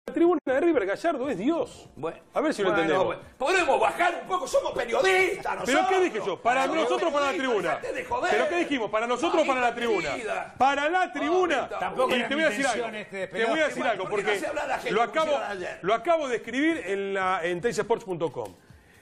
La tribuna de River, Gallardo es Dios. Bueno, a ver si lo entendemos. Bueno, podemos bajar un poco, somos periodistas nosotros. ¿Pero qué dije yo? Para nosotros, para la tribuna. ¿Pero qué dijimos? ¿Para nosotros o para la tribuna? Para la tribuna. Y te voy a decir algo. Te voy a decir algo, porque lo acabo de escribir en tensesports.com.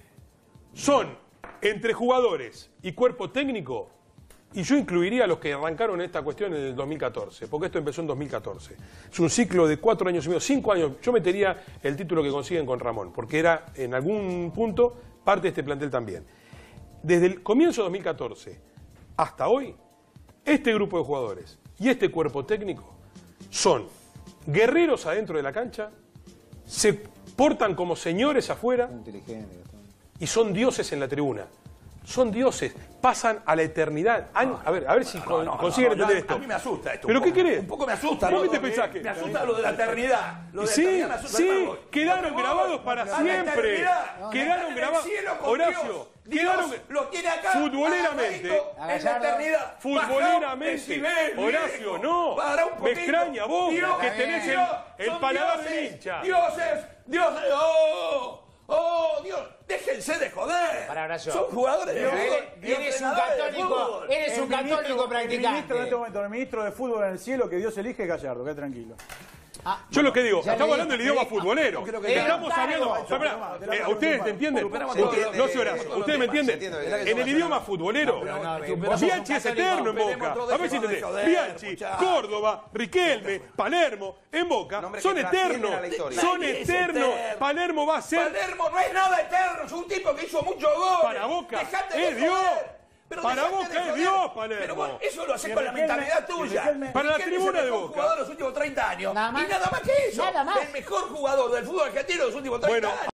Son entre jugadores y cuerpo técnico. Y yo incluiría a los que arrancaron esta cuestión en el 2014, porque esto empezó en 2014. Es un ciclo de 4 años y medio, 5 años. Yo metería el título que consiguen con Ramón, porque era en algún punto parte de este plantel también. Desde el comienzo de 2014 hasta hoy, este grupo de jugadores y este cuerpo técnico son guerreros adentro de la cancha, se portan como señores afuera y son dioses en la tribuna. Son dioses, pasan a la eternidad. A ver si consiguen entender esto. A mí me asusta esto. ¿Pero qué querés? Un poco me asusta. ¿Vos qué te pensás que? Me asusta lo de la eternidad. Sí, quedaron grabados para siempre. Quedaron grabados. Horacio, quedaron lo tiene acá. Futboleramente. En la eternidad. Futboleramente. Horacio, no. Me extraña vos que tenés el paladar del hincha. Dioses. ¡Oh, Dios! ¡Déjense de joder! Para Horacio. Son jugadores de Eres un católico practicante. En este momento, el ministro de fútbol en el cielo que Dios elige es Gallardo, quede tranquilo. Yo lo que digo, estamos hablando del idioma futbolero. Estamos hablando. ¿Ustedes te entienden? No sé, Horacio. ¿Ustedes me entienden? En el idioma futbolero, Bianchi es eterno en Boca. A ver si entendés. Bianchi, Córdoba, Riquelme, Palermo, en Boca, son eternos. Son eternos. Palermo va a ser. Palermo no es nada eterno, es un tipo que hizo muchos goles. Para Boca es Dios. Para Boca es Dios, Palermo. Pero bueno, eso lo haces con la mentalidad tuya. Para la tribuna de Boca. Jugador de los últimos 30 años. Y nada más que eso. El mejor jugador del fútbol argentino de los últimos 30 años.